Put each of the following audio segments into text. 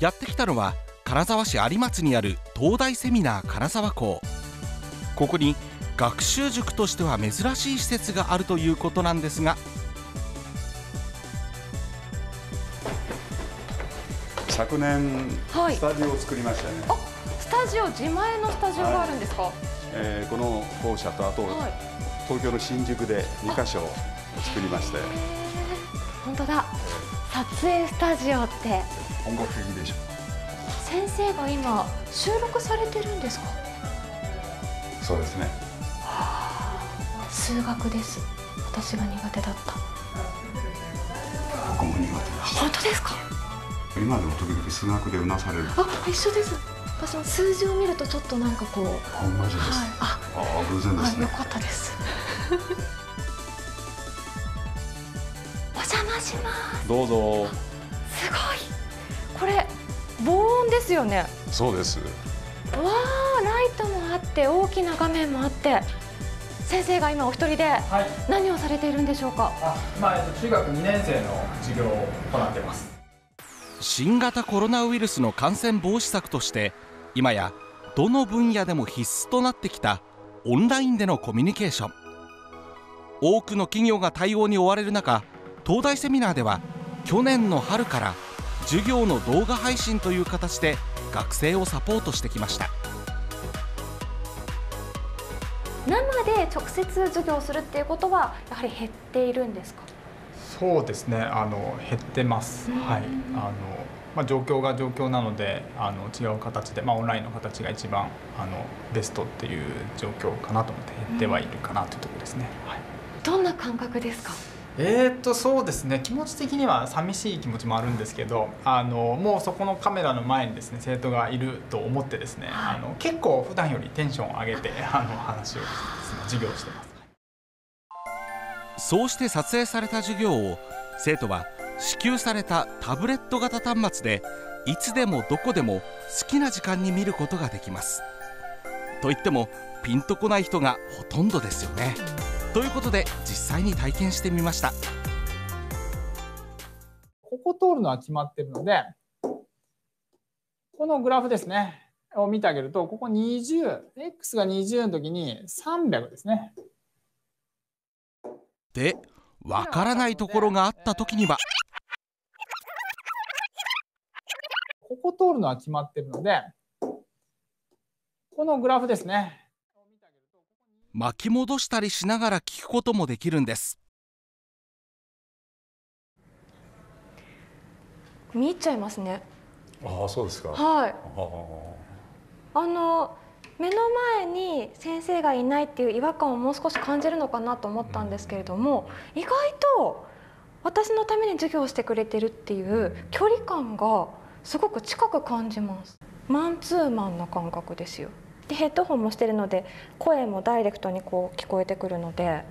やってきたのは金沢市有松にある東大セミナー金沢校。ここに学習塾としては珍しい施設があるということなんですが、 昨年スタジオを作りましたね。 あ、スタジオ、自前のスタジオがあるんですか？ この校舎とあと、東京の新宿で2カ所作りまして。 本当だ。撮影スタジオって本格的でしょ。 先生が今収録されてるんですか？ そうですね。 数学です。私が苦手だった。 僕も苦手でした。 本当ですか？ 今でも時々数学でうなされる。 あ、一緒です。私も数字を見るとちょっとなんかこう。 あ、マジです。偶然ですね。 よかったです。お邪魔します。 どうぞ。 すごい。これ防音ですよね。 そうです。 わあ、ライトもあって大きな画面もあって、先生が今お一人で何をされているんでしょうか？ 中学2年生の授業を行っています。 新型コロナウイルスの感染防止策として今やどの分野でも必須となってきたオンラインでのコミュニケーション。多くの企業が対応に追われる中、東大セミナーでは去年の春から授業の動画配信という形で学生をサポートしてきました。 生で直接授業するっていうことはやはり減っているんですか？ そうですね、減ってます。はい。状況が状況なので違う形で、オンラインの形が一番ベストっていう状況かなと思って減ってはいるかなというところですね。はい、 どんな感覚ですか？ そうですね、気持ち的には寂しい気持ちもあるんですけど、もうそこのカメラの前にですね生徒がいると思ってですね、結構普段よりテンションを上げて話を授業してます。 そうして撮影された授業を生徒は支給されたタブレット型端末でいつでもどこでも好きな時間に見ることができます。といってもピンとこない人がほとんどですよね。ということで実際に体験してみました。 ここ通るのは決まってるので、このグラフですねを見てあげると、ここ20、x が20の時に300ですね。 で、わからないところがあった時には、 ここ通るのは決まってるので、このグラフですね。 巻き戻したりしながら聞くこともできるんです。 見入っちゃいますね。 ああ、そうですか。 はい。目の前に先生がいないっていう違和感をもう少し感じるのかなと思ったんですけれども、意外と私のために授業をしてくれてるっていう距離感がすごく近く感じます。マンツーマンな感覚ですよ。でヘッドホンもしてるので声もダイレクトにこう聞こえてくるので。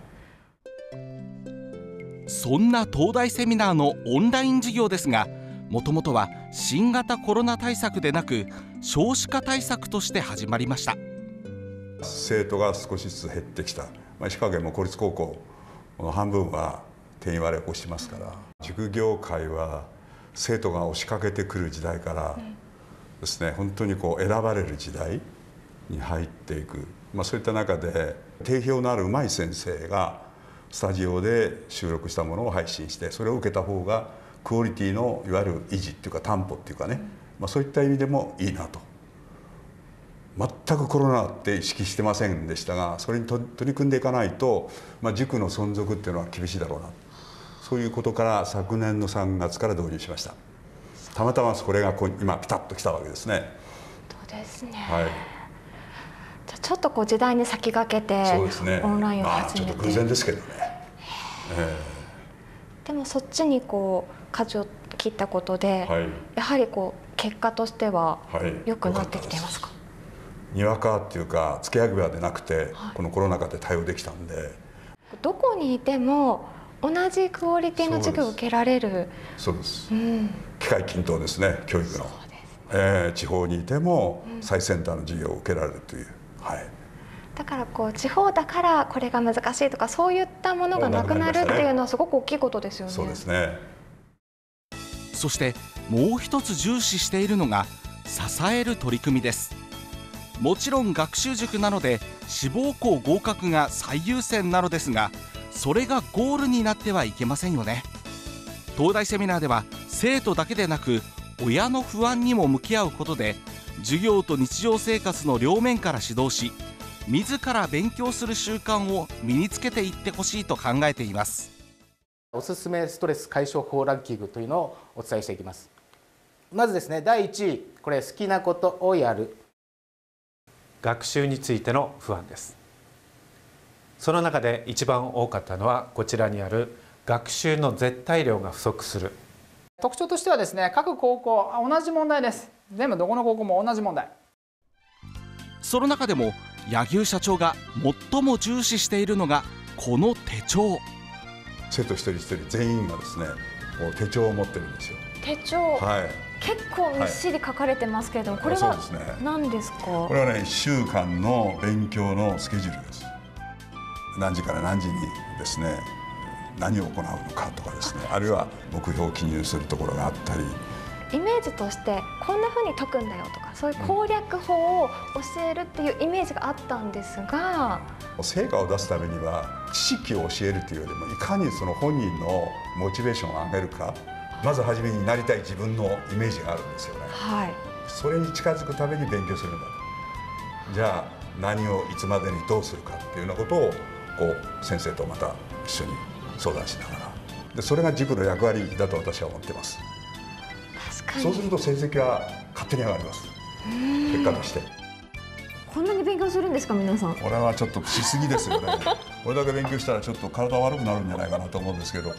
そんな東大セミナーのオンライン授業ですが、もともとは新型コロナ対策でなく少子化対策として始まりました。 生徒が少しずつ減ってきた。石川県も公立高校の半分は定員割れを起こしてますから、塾業界は生徒が押しかけてくる時代からですね、本当にこう選ばれる時代に入っていく、そういった中で定評のあるうまい先生がスタジオで収録したものを配信して、それを受けた方がクオリティのいわゆる維持っていうか担保っていうかね、そういった意味でもいいなと。全くコロナって意識してませんでしたが、それに取り組んでいかないと、塾の存続っていうのは厳しいだろうな、そういうことから昨年の3月から導入しました。たまたまこれが今ピタッときたわけですね。 そうですね。 はい。 じゃあちょっとこう時代に先駆けてオンラインを始めて、 ちょっと偶然ですけどね。 でもそっちにこう舵を切ったことで、やはりこう結果としては良くなってきていますか？ にわかっていうか付け焼き場でなくて、このコロナ禍で対応できたんで、 どこにいても同じクオリティの授業を受けられる。 そうです、機会均等ですね、教育の。地方にいても最先端の授業を受けられるという、 だからこう地方だからこれが難しいとかそういったものがなくなるっていうのはすごく大きいことですよね。 そうですね。 そしてもう一つ重視しているのが支える取り組みです。もちろん学習塾なので志望校合格が最優先なのですが、それがゴールになってはいけませんよね。東大セミナーでは生徒だけでなく親の不安にも向き合うことで、授業と日常生活の両面から指導し、自ら勉強する習慣を身につけていってほしいと考えています。 おすすめストレス解消法ランキングというのをお伝えしていきます。まずですね、第1位、これ好きなことをやる。 学習についての不安です。その中で一番多かったのはこちらにある学習の絶対量が不足する。 特徴としてはですね、各高校同じ問題です。全部どこの高校も同じ問題。 その中でも柳生社長が最も重視しているのがこの手帳。 生徒一人一人全員がですね、こう手帳を持ってるんですよ。 手帳、 はい、 結構みっしり書かれてますけれども、これは何ですか？ これはね、1週間の勉強のスケジュールです。何時から何時にですね、何を行うのかとかですね、あるいは目標を記入するところがあったり、 イメージとしてこんな風に解くんだよとか、そういう攻略法を教えるっていうイメージがあったんですが、 成果を出すためには知識を教えるというよりも、いかにその本人のモチベーションを上げるか、まず初めになりたい自分のイメージがあるんですよね。 はい、 それに近づくために勉強するんだと。じゃあ何をいつまでにどうするかっていうようなことをこう先生とまた一緒に相談しながら、でそれが塾の役割だと私は思っています。 確かに。 そうすると成績は勝手に上がります。結果として。 こんなに勉強するんですか、皆さん。 これはちょっとしすぎですよね。これだけ勉強したらちょっと体悪くなるんじゃないかなと思うんですけど。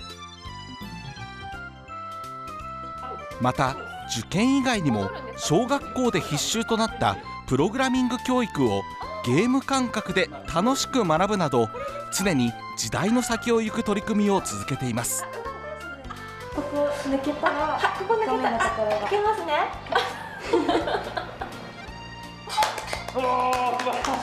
また受験以外にも小学校で必修となったプログラミング教育をゲーム感覚で楽しく学ぶなど、常に時代の先を行く取り組みを続けています。 ここ抜けたら、ここ抜けたら抜けますね。 おー、素晴らし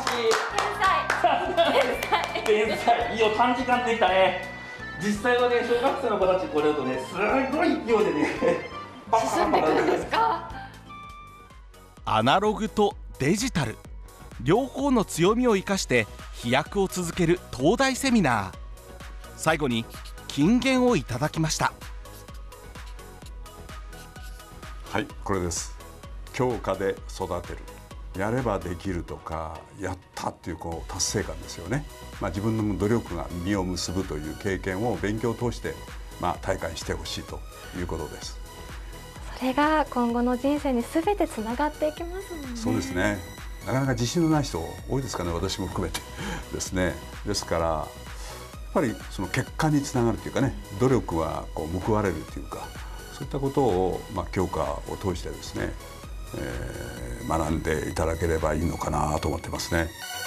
い。天才。いいよ、短時間できたね。実際はね、小学生の子たちこれだとね、すごい勢いでね進んでいくんですか？ アナログとデジタル両方の強みを生かして飛躍を続ける東大セミナー。最後に金言をいただきました。 はい、これです。教科で育てる、やればできるとか、やったっていうこう達成感ですよね。自分の努力が実を結ぶという経験を勉強を通して体感してほしいということです。 それが今後の人生にすべてつながっていきますもんね。 そうですね。なかなか自信のない人多いですかね、私も含めてですね。ですからやっぱりその結果につながるというかね、努力はこう報われるというか、そういったことを教科を通してですね、学んでいただければいいのかなと思ってますね。